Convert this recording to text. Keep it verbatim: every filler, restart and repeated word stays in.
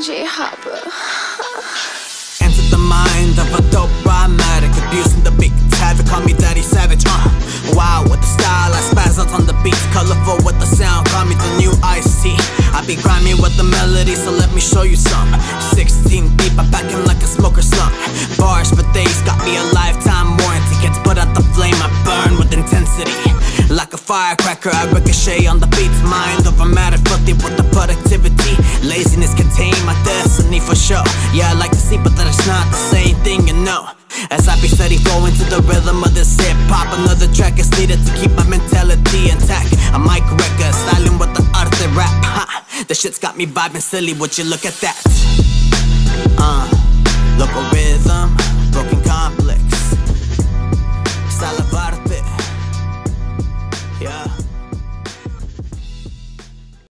J Harper. Enter the mind of a dope rhymatic, abusing the beat. Have it, call me Daddy Savage. Uh, wow, with the style, I spaz out on the beats. Colorful with the sound, call me the new Ice-T. I be grimy with the melody, so let me show you some. Sixteen deep, I pack in like a smoker slump. Bars for days, got me a lifetime warranty. Kids put out the flame, I burn with intensity. Like a firecracker, I ricochet on the beats. Mind over matter, filthy with the productivity. Laziness contain my destiny for sure. Yeah, I like to see, but that it's not the same thing, you know. As I be steady flowing to the rhythm of this hip-hop, another track is needed to keep my mentality intact. A mic record, styling with the arte rap. Ha, the shit's got me vibing silly, would you look at that? Uh, local rhythm.